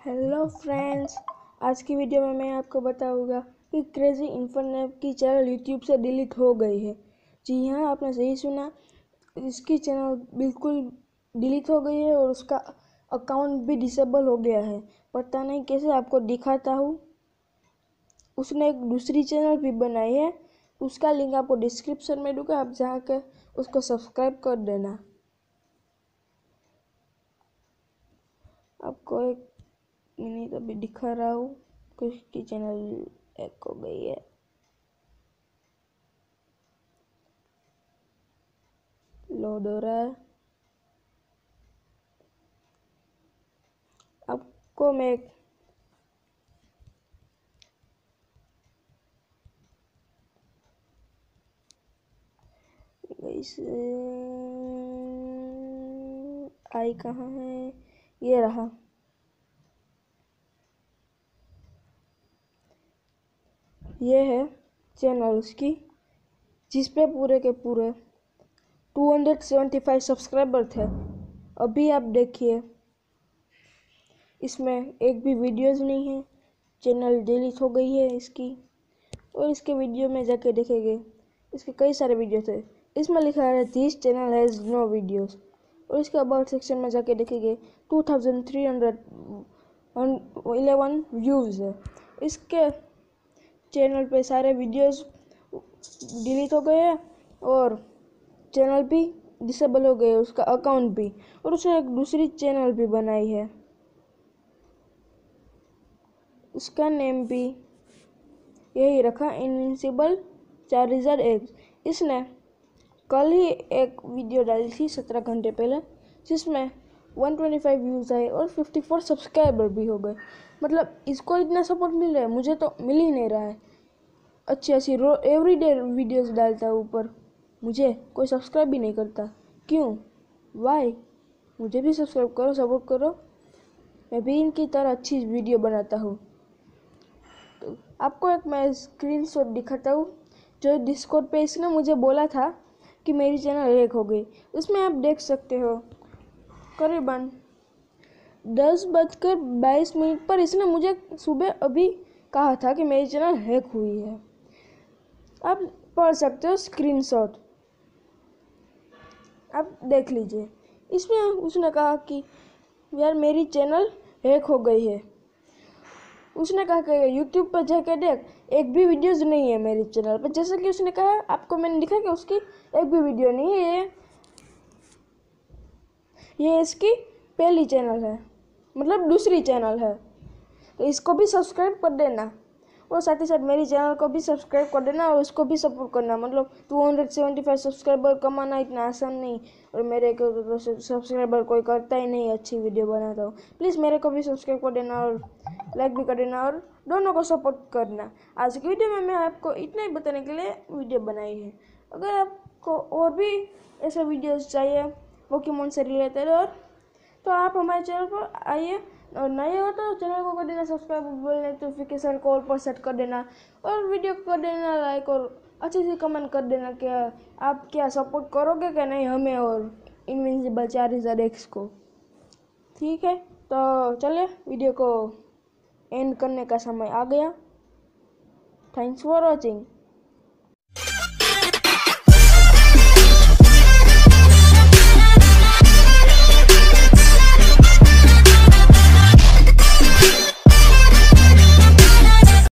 Hello friends, आज की video में मैं आपको बताऊंगा कि क्रेजी इन्फोनेट की चैनल यूट्यूब से डिलीट हो गई है। जी हाँ, आपने सही सुना, इसकी चैनल बिल्कुल डिलीट हो गई है और उसका अकाउंट भी डिसेबल हो गया है। पता नहीं कैसे, आपको दिखाता हूँ। उसने एक दूसरी चैनल भी बनाई है, उसका लिंक आपको डिस्क्रिप्शन में दूंगा, आप जाकर उसको सब्सक्राइब कर देना। आपको एक मिनट अभी दिखा रहा हूँ कि उसकी चैनल हैक हो गई है। लोड हो रहा है। आपको मैं आई कहाँ है, ये रहा। ये है चैनल उसकी, जिस पे पूरे के पूरे 275 सब्सक्राइबर थे। अभी आप देखिए, इसमें एक भी वीडियोस नहीं है। चैनल डिलीट हो गई है इसकी। और इसके वीडियो में जाके देखेंगे, इसके कई सारे वीडियो थे। इसमें लिखा है this channel has no videos. और इसके अबाउट सेक्शन में जाके देखेंगे 2311 व्यूज़ है। इसके चैनल पे सारे वीडियोस डिलीट हो गए हैं और चैनल भी डिसेबल हो गए, उसका अकाउंट भी। और उसने एक दूसरी चैनल भी बनाई है, उसका नेम भी यही रखा, इनविंसिबल चार्जर एक्स। इसने कल ही एक वीडियो डाली थी 17 घंटे पहले, जिसमें 125 व्यूज़ आए और 54 सब्सक्राइबर भी हो गए। मतलब इसको इतना सपोर्ट मिल रहा है, मुझे तो मिल ही नहीं रहा है। अच्छी एवरीडे वीडियोस डालता है, ऊपर मुझे कोई सब्सक्राइब भी नहीं करता। क्यों? वाई? मुझे भी सब्सक्राइब करो, सपोर्ट करो। मैं भी इनकी तरह अच्छी वीडियो बनाता हूँ। तो आपको एक मैं स्क्रीनशॉट दिखाता हूँ, जो डिस्कॉर्ड पे इसने मुझे बोला था कि मेरी चैनल हैक हो गई। उसमें आप देख सकते हो, करीबन 10:22 पर इसने मुझे सुबह अभी कहा था कि मेरी चैनल हैक हुई है। आप पढ़ सकते हो स्क्रीनशॉट, आप देख लीजिए। इसमें उसने कहा कि यार मेरी चैनल हैक हो गई है। उसने कहा कि यूट्यूब पर जाके देख, एक भी वीडियोज नहीं है मेरी चैनल पर। जैसे कि उसने कहा, आपको मैंने दिखा कि उसकी एक भी वीडियो नहीं है। ये इसकी पहली चैनल है, मतलब दूसरी चैनल है। तो इसको भी सब्सक्राइब कर देना और साथ ही साथ मेरी चैनल को भी सब्सक्राइब कर देना और उसको भी सपोर्ट करना। मतलब 275 सब्सक्राइबर कमाना इतना आसान नहीं, और मेरे को तो सब्सक्राइबर कोई करता ही नहीं, अच्छी वीडियो बनाता हूँ। प्लीज़ मेरे को भी सब्सक्राइब कर देना और लाइक भी कर देना और दोनों को सपोर्ट करना। आज की वीडियो में मैं आपको इतना ही बताने के लिए वीडियो बनाई है। अगर आपको और भी ऐसे वीडियोस चाहिए पोकेमॉन से रिलेटेड, और तो आप हमारे चैनल पर आइए, और नए हो तो चैनल को कर देना सब्सक्राइब, बेल नोटिफिकेशन को ऑल पर सेट कर देना, और वीडियो को कर देना लाइक, और अच्छे से कमेंट कर देना कि आप क्या सपोर्ट करोगे कि नहीं हमें और इनविंसिबल चार्जर एक्स को। ठीक है, तो चलिए वीडियो को एंड करने का समय आ गया। Thanks for watching.